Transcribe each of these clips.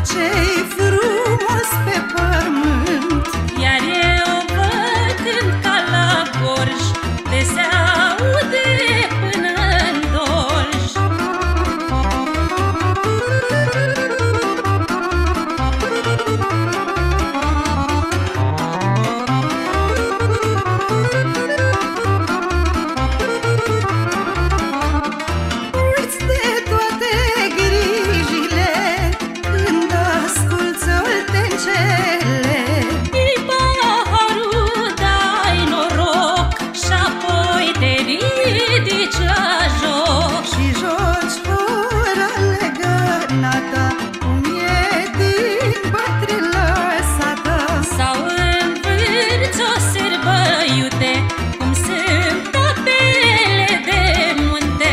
ce-i frumos pe pământ. Iar eu văd când ca la Gorj de se aude până-n Dolj. Uiți de toate grijile când asculți oltencele. Iei paharul, dai noroc și-apoi te ridici la joc. Și joci ora legănată, cum e din bătrâlăsată. Sau învârți o serbă iute, cum sunt apele de munte.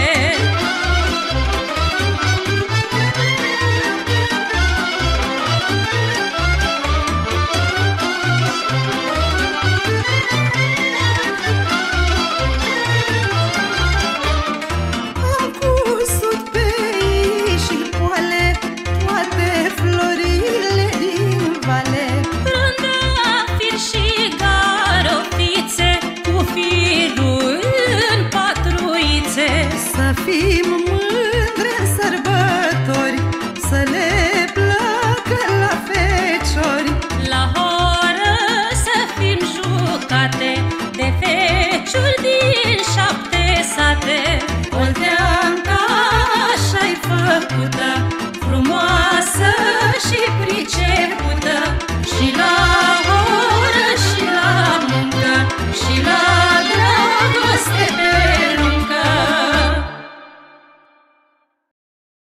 Am cusut pe ei și poale toate florile din vale. Trandafiri și garofițe, cu firul în patruițe. Să fim mândre în sărbători, să le placă la feciori. La horă să fim jucate de feciuri din 7 sate. Olteanca așa-i făcută, frumoasă și pricepută, și la